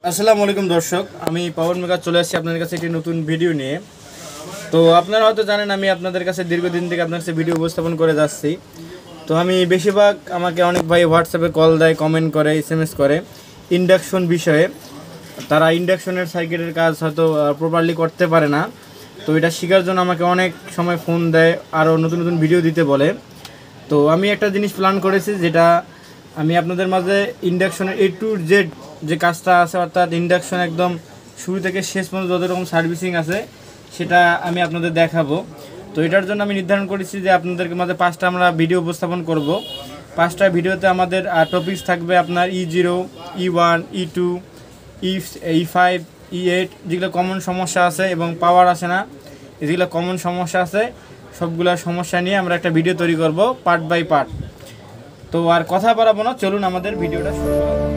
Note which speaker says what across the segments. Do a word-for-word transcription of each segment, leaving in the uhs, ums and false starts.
Speaker 1: আসসালামু আলাইকুম দর্শক, আমি পাওয়ার মেকার চলে আসছি আপনাদের কাছে একটি নতুন ভিডিও নিয়ে। তো আপনারা হয়তো জানেন আমি আপনাদের কাছে দীর্ঘদিন থেকে আপনার কাছে ভিডিও উপস্থাপন করে যাচ্ছি। তো আমি বেশিরভাগ আমাকে অনেক ভাই হোয়াটসঅ্যাপে কল দেয়, কমেন্ট করে, এস এম এস করে ইন্ডাকশন বিষয়ে। তারা ইন্ডাকশনের সার্কিটের কাজ হয়তো প্রপারলি করতে পারে না। তো এটা শেখার জন্য আমাকে অনেক সময় ফোন দেয়, আরও নতুন নতুন ভিডিও দিতে বলে। তো আমি একটা জিনিস প্ল্যান করেছি, যেটা আমি আপনাদের মাঝে ইন্ডাকশনের এ টু জেড যে কাজটা আছে, অর্থাৎ ইন্ডাকশন একদম শুরু থেকে শেষ পর্যন্ত যত রকম সার্ভিসিং আছে সেটা আমি আপনাদের দেখাবো। তো এটার জন্য আমি নির্ধারণ করেছি যে আপনাদের মাঝে পাঁচটা আমরা ভিডিও উপস্থাপন করব। পাঁচটা ভিডিওতে আমাদের টপিকস থাকবে আপনার E zero, E one, E two, E E five, E eight, যেগুলো কমন সমস্যা আছে এবং পাওয়ার আসে না, যেগুলো কমন সমস্যা আছে সবগুলো সমস্যা নিয়ে আমরা একটা ভিডিও তৈরি করব পার্ট বাই পার্ট। তো আর কথা বাড়াবো না, চলুন আমাদের ভিডিওটা শুরু করা যাক।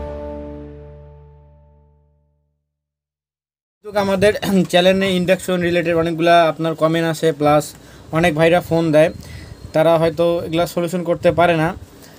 Speaker 1: আমাদের চ্যানেলে ইন্ডাকশন রিলেটেড অনেকগুলা আপনার কমেন্ট আসে, প্লাস অনেক ভাইরা ফোন দেয়, তারা হয়তো এগুলা সলিউশন করতে পারে না।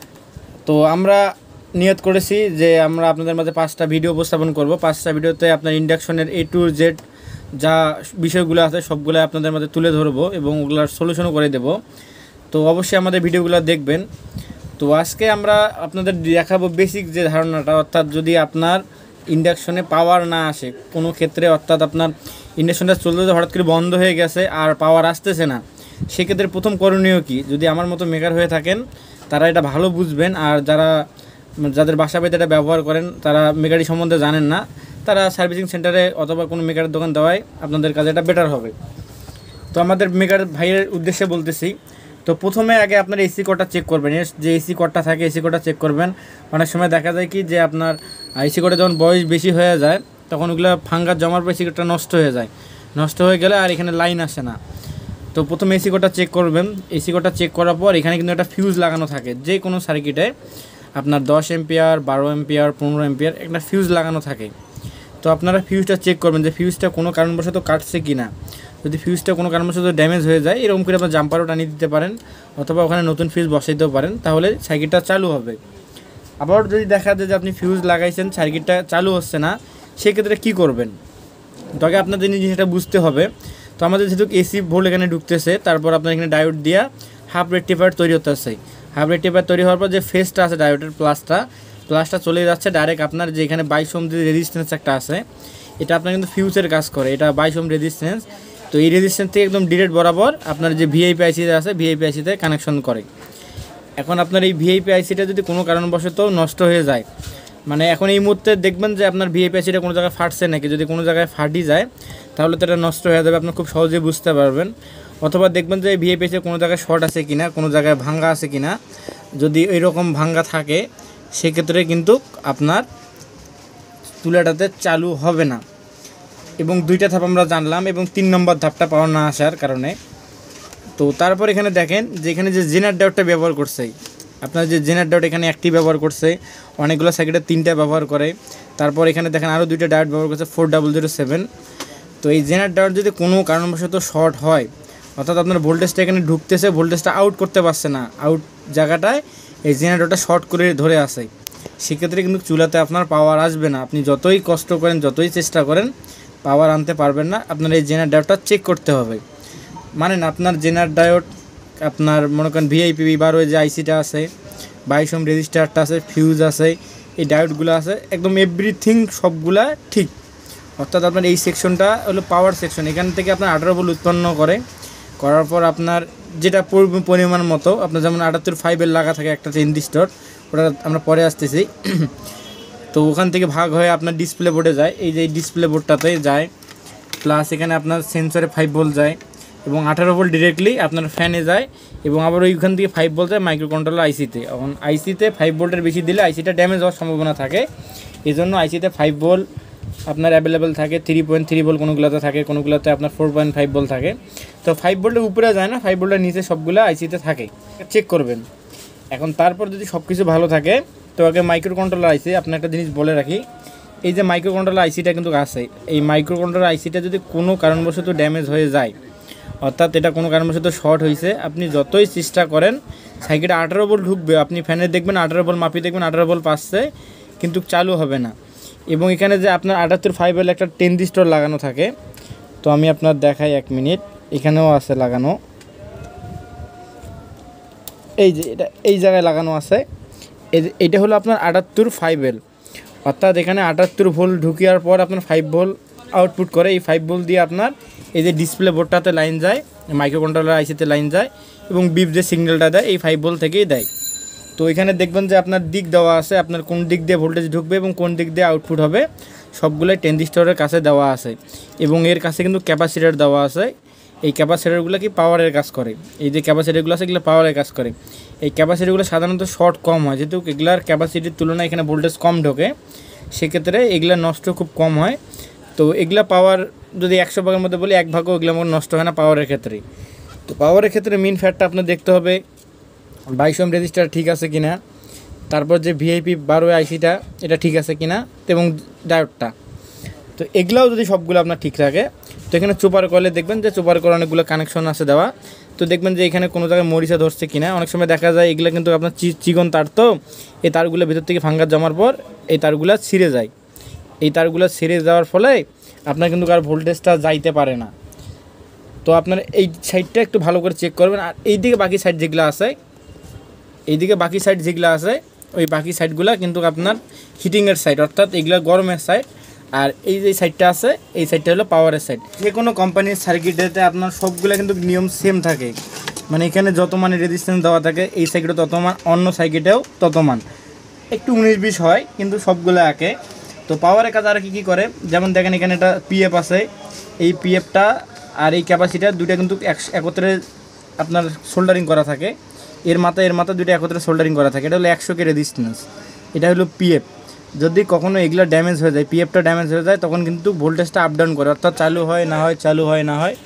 Speaker 1: তো আমরা নিয়ত করেছি যে আমরা আপনাদের মাঝে পাঁচটা ভিডিও উপস্থাপন করব। পাঁচটা ভিডিওতে আপনার ইন্ডাকশনের এ টু জেড যা বিষয়গুলো আছে সবগুলো আপনাদের মাঝে তুলে ধরবো এবং ওগুলার সলিউশনও করে দেব। তো অবশ্যই আমাদের ভিডিওগুলো দেখবেন। তো আজকে আমরা আপনাদের দেখাবো বেসিক যে ধারণাটা, অর্থাৎ যদি আপনার ইন্ডাকশনে পাওয়ার না আসে কোনো ক্ষেত্রে, অর্থাৎ আপনার ইন্ডাকশনটা চলতে হঠাৎ করে বন্ধ হয়ে গেছে আর পাওয়ার আসতেছে না, সেক্ষেত্রে প্রথম করণীয় কি? যদি আমার মতো মেকার হয়ে থাকেন তারা এটা ভালো বুঝবেন, আর যারা যাদের বাসা বাড়িতে এটা ব্যবহার করেন তারা মেকারি সম্বন্ধে জানেন না, তারা সার্ভিসিং সেন্টারে অথবা কোনো মেকারের দোকান দেওয়ায় আপনাদের কাছে এটা বেটার হবে। তো আমাদের মেকার ভাইয়ের উদ্দেশ্যে বলতেছি। তো প্রথমে আগে আপনার এসি কোডটা চেক করবেন, যে এসি কোডটা থাকে এসি কোডটা চেক করবেন। অনেক সময় দেখা যায় কি যে আপনার এসি কোডে যখন বয়স বেশি হয়ে যায় তখন ওগুলো ফাঙ্গাস জমার পর এসি কোডটা নষ্ট হয়ে যায়, নষ্ট হয়ে গেলে আর এখানে লাইন আসে না। তো প্রথমে এসি কোডটা চেক করবেন। এসি কোডটা চেক করার পর এখানে কিন্তু একটা ফিউজ লাগানো থাকে, যে কোনো সার্কিটে আপনার দশ এম্পিয়ার, বারো এম্পিয়ার, পনেরো এম্পিয়ার একটা ফিউজ লাগানো থাকে। তো আপনারা ফিউজটা চেক করবেন যে ফিউজটা কোনো কারণবশত কাটছে কি না। যদি ফিউজটা কোনো কারণবশত ড্যামেজ হয়ে যায়, এরকম করে আপনার জাম্পারও টানিয়ে দিতে পারেন অথবা ওখানে নতুন ফিউজ বসাইতেও পারেন, তাহলে সার্কিটটা চালু হবে। আবার যদি দেখা যায় যে আপনি ফিউজ লাগাইছেন সার্কিটটা চালু হচ্ছে না, সেক্ষেত্রে কী করবেন? তো আগে আপনাদের জিনিসটা বুঝতে হবে। তো আমাদের যেহেতু এসি ভোল্ট এখানে ঢুকতেছে, তারপর আপনার এখানে ডায়োড দিয়া হাফ রেকটিফায়ার তৈরি হতে আসছে। হাফ রেকটিফায়ার তৈরি হওয়ার পর যে ফেসটা আছে ডায়োডের, প্লাসটা প্লাসটা চলে যাচ্ছে ডাইরেক্ট আপনার যে এখানে বাইশ ওহম যে রেজিস্ট্যান্স একটা আছে, এটা আপনার কিন্তু ফিউজের কাজ করে, এটা বাইশ ওহম রেজিস্ট্যান্স। তো এই রেজিস্ট্যান্স থেকে একদম ডিরেক্ট বরাবর আপনার যে ভিআইপি আইসিতে আছে ভিআইপি আইসিতে কানেকশন করে। এখন আপনার এই ভিআইপি আইসিটা যদি কোনো কারণবশত নষ্ট হয়ে যায়, মানে এখন এই মুহূর্তে দেখবেন যে আপনার ভিআইপি আইসিটা কোনো জায়গায় ফাটছে নাকি, যদি কোনো জায়গায় ফাটি যায় তাহলে তো এটা নষ্ট হয়ে যাবে, আপনি খুব সহজেই বুঝতে পারবেন। অথবা দেখবেন যে ভিআইপি আইসিতে কোনো জায়গায় শর্ট আছে কিনা, কোনো জায়গায় ভাঙ্গা আছে কিনা। যদি এইরকম ভাঙ্গা থাকে সেক্ষেত্রে কিন্তু আপনার চুলাটাতে চালু হবে না। এবং দুইটা ধাপ আমরা জানলাম, এবং তিন নম্বর ধাপটা পাওয়ার না আসার কারণে। তো তারপর এখানে দেখেন যে এখানে যে জেনার ডায়োডটা ব্যবহার করছে, আপনার যে জেনার ডায়োড এখানে একটি ব্যবহার করছে, অনেকগুলো সার্কিটে তিনটা ব্যবহার করে। তারপর এখানে দেখেন আরও দুইটা ডায়োড ব্যবহার করছে ফোর ডাবল জিরো সেভেন। তো এই জেনার ডায়োড যদি কোনো কারণবশত শর্ট হয়, অর্থাৎ আপনার ভোল্টেজটা এখানে ঢুকতেছে, ভোল্টেজটা আউট করতে পারছে না, আউট জায়গাটায় এই জেনারেটরটা শর্ট করে ধরে আসে, সেক্ষেত্রে কিন্তু চুলাতে আপনার পাওয়ার আসবে না। আপনি যতই কষ্ট করেন, যতই চেষ্টা করেন, পাওয়ার আনতে পারবেন না। আপনার এই জেনার ডায়োডটা চেক করতে হবে। মানে আপনার জেনার ডায়োড, আপনার মনে করেন ভিআইপি বারো যে আইসিটা আছে, বাইশ ওহম রেজিস্টারটা আছে, ফিউজ আছে, এই ডায়োডগুলো আছে, একদম এভরিথিং সবগুলা ঠিক। অর্থাৎ আপনার এই সেকশনটা হলো পাওয়ার সেকশন, এখান থেকে আপনার আঠারো ভোল্ট উৎপন্ন করে, করার পর আপনার যেটা পরিমাণ মতো আপনার যেমন আটাত্তর ফাইভের লাগা থাকে একটা ট্রানজিস্টর, ওটা আমরা পরে আসতেছি। তো ওখান থেকে ভাগ হয়ে আপনার ডিসপ্লে বোর্ডে যায়, এই যে ডিসপ্লে বোর্ডটাতে যায়, প্লাস এখানে আপনার সেন্সরে ফাইভ ভোল্ট যায় এবং আঠারো ভোল্ট ডিরেক্টলি আপনার ফ্যানে যায়, এবং আবার ওইখান থেকে ফাইভ ভোল্ট যায় মাইক্রো কন্ট্রোলার আইসিতে। এখন আইসিতে ফাইভ ভোল্টের বেশি দিলে আইসিটা ড্যামেজ হওয়ার সম্ভাবনা থাকে, এই জন্য আইসিতে ফাইভ ভোল্ট আপনার অ্যাভেলেবেল থাকে, থ্রি পয়েন্ট থ্রি ভোল্ট কোনোগুলোতে থাকে, কোনোগুলোতে আপনার ফোর পয়েন্ট ফাইভ ভোল্ট থাকে। তো ফাইভ ভোল্টের উপরে যায় না, ফাইভ ভোল্টের নিচে সবগুলো আইসিতে থাকে, চেক করবেন। এখন তারপর যদি সব কিছু ভালো থাকে, তো আগে মাইক্রো কন্ট্রোলার আইসি, আপনার একটা জিনিস বলে রাখি, এই যে মাইক্রো কন্ট্রোলার আইসিটা কিন্তু আছে, এই মাইক্রো কন্ট্রোলার আইসিটা যদি কোনো কারণবশত ড্যামেজ হয়ে যায়, অর্থাৎ এটা কোনো কারণবশত শর্ট হয়েছে, আপনি যতই চেষ্টা করেন সার্কিটে আঠারো ভোল্ট ঢুকবে, আপনি ফ্যানে দেখবেন আঠারো ভোল্ট মাপি দেখবেন আঠারো ভোল্ট পাচ্ছে, কিন্তু চালু হবে না। এবং এখানে যে আপনার আটাত্তর ফাইভের একটা ট্রানজিস্টর লাগানো থাকে, তো আমি আপনার দেখাই এক মিনিট, এখানেও আছে লাগানো, এই যে এটা এই জায়গায় লাগানো আছে। এটা হলো আপনার আটাত্তর ফাইভেল, অর্থাৎ এখানে আটাত্তর ভোল্ট ঢুকিয়ার পর আপনার ফাইভ ভোল্ট আউটপুট করে। এই ফাইভ ভোল্ট দিয়ে আপনার এই যে ডিসপ্লে বোর্ডটাতে লাইন যায়, মাইক্রো কন্ট্রোলার আইসিতে লাইন যায়, এবং বিপ যে সিগন্যালটা দেয় এই ফাইভ ভোল্ট থেকেই দেয়। তো এখানে দেখবেন যে আপনার দিক দেওয়া আছে, আপনার কোন দিক দিয়ে ভোল্টেজ ঢুকবে এবং কোন দিক দিয়ে আউটপুট হবে সবগুলোই ট্রানজিস্টরের কাছে দেওয়া আছে। এবং এর কাছে কিন্তু ক্যাপাসিটার দেওয়া আছে। এই ক্যাপাসিটারগুলো কি পাওয়ারের কাজ করে, এই যে ক্যাপাসিটারগুলো আছে এগুলো পাওয়ারের কাজ করে। এই ক্যাপাসিটিগুলো সাধারণত শর্ট কম হয়, যেহেতু এগুলার ক্যাপাসিটির তুলনায় এখানে ভোল্টেজ কম ঢোকে, সেক্ষেত্রে এগুলা নষ্ট খুব কম হয়। তো এগুলা পাওয়ার যদি একশো ভাগের মধ্যে বলি এক ভাগও এগুলো আমার নষ্ট হয় না পাওয়ারের ক্ষেত্রে। তো পাওয়ারের ক্ষেত্রে মেন ফ্যাক্টটা আপনার দেখতে হবে বাইশ ওহম রেজিস্টার ঠিক আছে কিনা, তারপর যে ভিআইপি বারো আইসিটা এটা ঠিক আছে কিনা, এবং ডায়োডটা। তো এগুলাও যদি সবগুলো আপনার ঠিক থাকে, তো এখানে চুপার কয়েলে দেখবেন যে চুপার কয়েল অনেকগুলো কানেকশন আছে দেওয়া। তো দেখবেন যে এখানে কোনো জায়গায় মরিচা ধরছে কিনা, অনেক সময় দেখা যায় এগুলো কিন্তু আপনার চি চিকন তার, তো এই তারগুলো ভিতর থেকে ফাঙ্গাস জমার পর এই তারগুলো ছিঁড়ে যায়। এই তারগুলো ছিঁড়ে যাওয়ার ফলে আপনার কিন্তু আর ভোল্টেজটা যাইতে পারে না। তো আপনার এই সাইডটা একটু ভালো করে চেক করবেন। আর এইদিকে বাকি সাইড যেগুলো আছে, এইদিকে বাকি সাইড যেগুলো আছে ওই বাকি সাইডগুলো কিন্তু আপনার হিটিংয়ের সাইড, অর্থাৎ এগুলো গরমের সাইড। আর এই যে সাইডটা আছে এই সাইডটা হলো পাওয়ারের সাইড। যে কোনো কোম্পানির সার্কিটেতে আপনার সবগুলো কিন্তু নিয়ম সেম থাকে, মানে এখানে যত মানে রেজিস্ট্যান্স দেওয়া থাকে এই সাইকেটে তত মান, অন্য সাইকেটেও তত মান, একটু উনিশ বিশ হয় কিন্তু সবগুলো একে। তো পাওয়ারের কাজ আর কী কী করে, যেমন দেখেন এখানে একটা পিএফ আছে, এই পিএফটা আর এই ক্যাপাসিটার দুইটা কিন্তু একত্রে আপনার সোল্ডারিং করা থাকে, এর মাথা এর মাথা দুইটা একত্রে সোল্ডারিং করা থাকে। এটা হলো একশো কে রেজিস্ট্যান্স, এটা হলো পিএফ। যদি কখনো এগুলো ড্যামেজ হয়ে যায়, পিএফটা ড্যামেজ হয়ে যায়, তখন কিন্তু ভোল্টেজটা আপ ডাউন করে, অর্থাৎ চালু হয় না হয় চালু হয় না হয়।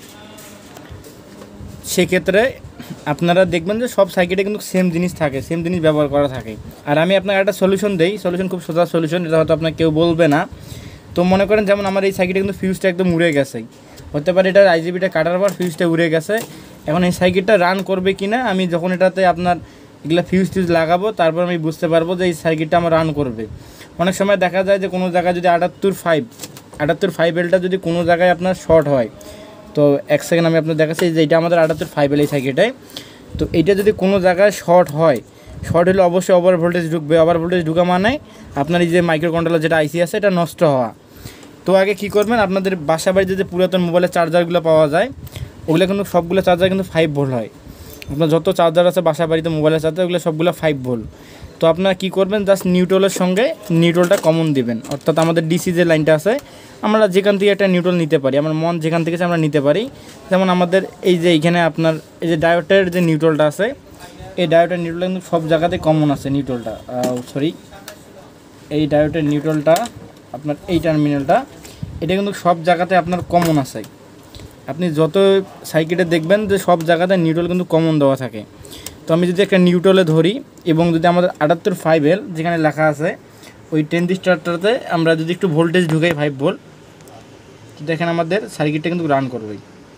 Speaker 1: সেক্ষেত্রে আপনারা দেখবেন যে সব সাইকেটে কিন্তু সেম জিনিস থাকে, সেম জিনিস ব্যবহার করা থাকে। আর আমি আপনাকে একটা সলিউশন দেই, সলিউশন খুব সোজা সলিউশন, এটা হয়তো আপনার কেউ বলবে না। তো মনে করেন যেমন আমার এই সাইকেটে কিন্তু ফিউজটা একদম উড়ে গেছে, হতে পারে এটার আইজিবিটা কাটার পর ফিউজটা উড়ে গেছে। এখন এই সাইকেটটা রান করবে কি না, আমি যখন এটাতে আপনার এগুলো ফিউজ টিউজ লাগাবো তারপর আমি বুঝতে পারবো যে এই সাইকেটটা আমার রান করবে। অনেক সময় দেখা যায় যে কোনো জায়গায় যদি আটাত্তর ফাইভ আটাত্তর ফাইভ এলটা যদি কোনো জায়গায় আপনার শর্ট হয়, তো এক সেকেন্ড আমি আপনার দেখাচ্ছি যে এটা আমাদের আটাত্তর ফাইভ এল এই সাইকেলটায়। তো এইটা যদি কোনো জায়গায় শর্ট হয়, শর্ট হলে অবশ্যই ওভার ভোল্টেজ ঢুকবে, ওভার ভোল্টেজ ঢুকা মানে আপনার এই যে মাইক্রো কন্ট্রোলার যেটা আইসি আছে এটা নষ্ট হওয়া। তো আগে কী করবেন, আপনাদের বাসা বাড়িতে যে পুরাতন মোবাইলের চার্জারগুলো পাওয়া যায় ওগুলো কিন্তু সবগুলো চার্জার কিন্তু ফাইভ ভোল্ট হয়। আপনার যত চার্জার আছে বাসা বাড়িতে মোবাইলের চার্জার ওগুলো সবগুলো ফাইভ ভোল্ট। তো আপনারা কী করবেন, জাস্ট নিউট্রালের সঙ্গে নিউট্রালটা কমন দিবেন, অর্থাৎ আমাদের ডিসি যে লাইনটা আছে আমরা যেখান থেকে একটা নিউট্রাল নিতে পারি, আমার মন যেখান থেকে আমরা নিতে পারি। যেমন আমাদের এই যে এইখানে আপনার এই যে ডায়োডের যে নিউট্রালটা আছে, এই ডায়োডের নিউট্রাল কিন্তু সব জায়গাতে কমন আছে নিউট্রালটা, সরি এই ডায়োডের নিউট্রালটা আপনার এই টার্মিনালটা এটা কিন্তু সব জায়গাতে আপনার কমন আছে। আপনি যত সাইকেটে দেখবেন যে সব জায়গাতে নিউট্রাল কিন্তু কমন দেওয়া থাকে। তো আমি যদি একটা নিউট্রালে ধরি এবং যদি আমাদের আটাত্তর ফাইভ এল যেখানে লেখা আছে ওই ট্রানজিস্টরটাতে আমরা যদি একটু ভোল্টেজ ঢুকাই ফাইভ ভোল্ট, তো দেখেন আমাদের সার্কিটটা কিন্তু রান করবে।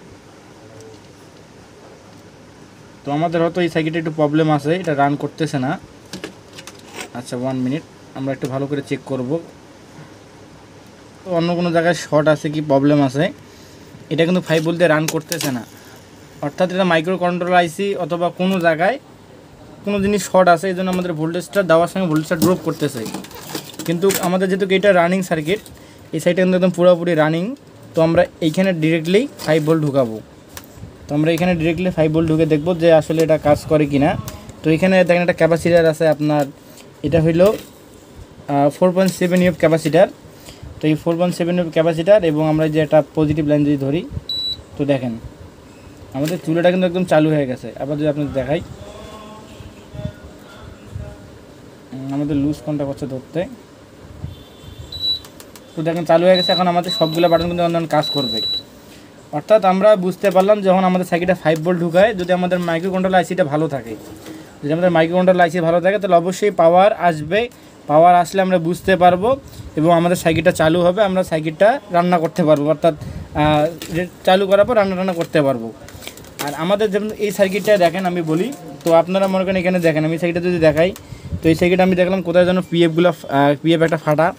Speaker 1: তো আমাদের হয়তো এই সার্কিটে একটু প্রবলেম আছে, এটা রান করতেছে না। আচ্ছা ওয়ান মিনিট আমরা একটু ভালো করে চেক করব, তো অন্য কোনো জায়গায় শর্ট আছে কি প্রবলেম আছে। এটা কিন্তু ফাইভ ভোল্ট দিয়ে রান করতেছে না, অর্থাৎ এটা মাইক্রো কন্ট্রোলার আইসি অথবা কোনো জায়গায় কোনো জিনিস শর্ট আছে, এই জন্য আমাদের ভোল্টেজটা দেওয়ার সঙ্গে ভোল্টেজটা ড্রপ করতেছে। কিন্তু আমাদের যেহেতু এটা রানিং সার্কিট, এই সাইডটা কিন্তু একদম পুরোপুরি রানিং, তো আমরা এইখানে ডিরেক্টলি ফাইভ ভোল্ট ঢুকাবো। তো আমরা এখানে ডিরেক্টলি ফাইভ ভোল্ট ঢুকে দেখবো যে আসলে এটা কাজ করে কি না। তো এখানে দেখেন একটা ক্যাপাসিটার আছে আপনার, এটা হইলো four point seven uF capacitor. তো এই four point seven uF capacitor এবং আমরা যে একটা পজিটিভ লাইন যদি ধরি, তো দেখেন আমাদের চুলাটা কিন্তু একদম চালু হয়ে গেছে। আবার যদি আপনাদের দেখাই, আমাদের লুজ কোনটা করছে ধরতে, তো দেখেন চালু হয়ে গেছে। এখন আমাদের সবগুলো বাটন কিন্তু অন্য কাজ করবে, অর্থাৎ আমরা বুঝতে পারলাম যখন আমাদের সাইকেলটা ফাইভ ভোল্ট ঢুকায়, যদি আমাদের মাইক্রো কন্ট্রোলার আইসিটা ভালো থাকে, যদি আমাদের মাইক্রো কন্ট্রোলার আইসি ভালো থাকে তাহলে অবশ্যই পাওয়ার আসবে। পাওয়ার আসলে আমরা বুঝতে পারবো এবং আমাদের সাইকেলটা চালু হবে, আমরা সাইকেলটা রান্না করতে পারবো, অর্থাৎ চালু করার পর রান্না রান্না করতে পারবো। আর আমাদের যেমন এই সার্কিটটা দেখেন আমি বলি, তো আপনারা মনে করেন এখানে দেখেন আমি সাইকেলটা যদি দেখাই, তো এই সাইকেলটা আমি দেখলাম কোথায় যেন পিএফগুলো পিএফ একটা ফাটা,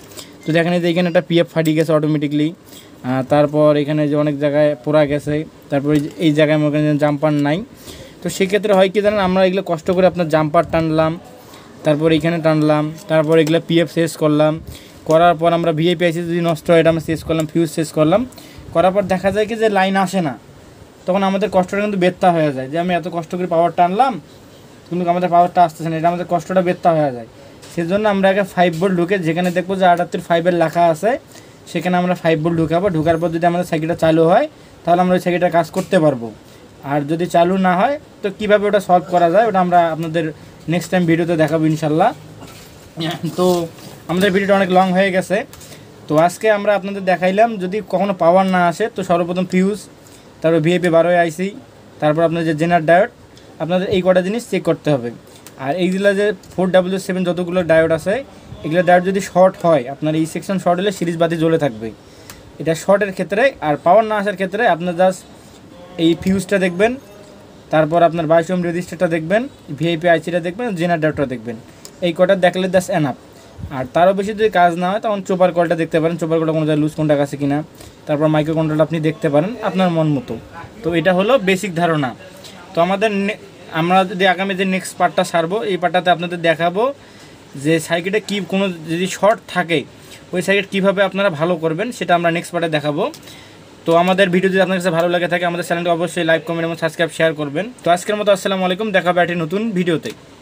Speaker 1: তো দেখেন যে এখানে একটা পিএফ ফাটি গেছে অটোমেটিকলি, তারপর এখানে যে অনেক জায়গায় পোড়া গেছে, তারপর এই জায়গায় মনে করেন জাম্পার নাই। তো সেক্ষেত্রে হয় কি জানেন, আমরা এগুলো কষ্ট করে আপনার জাম্পার টানলাম, তারপর এইখানে টানলাম, তারপর এগুলো পিএফ শেষ করলাম, করার পর আমরা ভিআইপি আইসি যদি নষ্ট হয় এটা আমরা শেষ করলাম, ফিউজ শেষ করলাম, করার পর দেখা যায় কি যে লাইন আসে না, তখন আমাদের কষ্টটা কিন্তু বেত্তা হয়ে যায়, যে আমি এত কষ্ট করে পাওয়ার টানলাম কিন্তু আমাদের পাওয়ারটা আসতেছে না, এটা আমাদের কষ্টটা বেত্তা হয়ে যায়। সেজন্য আমরা আগে ফাইভ বোল্ট ঢুকে, যেখানে দেখবো যে আটাত্তর ফাইভের লেখা আছে সেখানে আমরা ফাইভ বোল্ট ঢুকাবো। ঢোকার পর যদি আমাদের সাইকেলটা চালু হয় তাহলে আমরা ওই সাইকেলটা কাজ করতে পারবো। আর যদি চালু না হয় তো কীভাবে ওটা সলভ করা যায় ওটা আমরা আপনাদের নেক্সট টাইম ভিডিওতে দেখাবো ইনশাল্লাহ। তো আমাদের ভিডিওটা অনেক লং হয়ে গেছে, তো আজকে আমরা আপনাদের দেখাইলাম যদি কখনো পাওয়ার না আসে তো সর্বপ্রথম ফিউজ, তারপর ভিআইপি বারো আইসি, তারপর আপনার যে জেনার ডায়োড, আপনাদের এই কটা জিনিস চেক করতে হবে। আর এইগুলো যে ফোর ডাব্লিউ সেভেন যতগুলো ডায়োড আছে এগুলো ডায়োড যদি শর্ট হয়, আপনার এই সেকশন শর্ট হলে সিরিজ বাতি জ্বলে থাকবে, এটা শর্টের ক্ষেত্রে। আর পাওয়ার না আসার ক্ষেত্রে আপনার জাস্ট এই ফিউজটা দেখবেন, তারপর আপনার বাইশ ওহম রেজিস্টারটা দেখবেন, ভিআইপি আইসিটা দেখবেন, জেনার ডায়োডটা দেখবেন, এই কটা দেখলে জাস্ট এনাফ। আর তারও বেশি যদি কাজ না হয় তখন চোপার কলটা দেখতে পারেন, চোপার কলটা কোনো জায়গায় লুজ কন্টাক্ট আছে কিনা, তারপর মাইক্রো কন্ট্রোল আপনি দেখতে পারেন আপনার মন মতো। তো এটা হলো বেসিক ধারণা। তো আমাদের আমরা যদি আগামী যে নেক্সট পার্টটা সারবো এই পার্টটাতে আপনাদের দেখাবো যে সার্কিটে কী কোনো যদি শর্ট থাকে ওই সার্কিট কীভাবে আপনারা ভালো করবেন সেটা আমরা নেক্সট পার্টে দেখাবো। তো আমাদের ভিডিও যদি আপনার কাছে ভালো লাগে থাকে আমাদের চ্যানেলটি অবশ্যই লাইক, কমেন্ট এবং সাবস্ক্রাইব শেয়ার করবেন। তো আজকের মতো আসসালামু আলাইকুম, দেখা হবে একটি নতুন ভিডিওতে।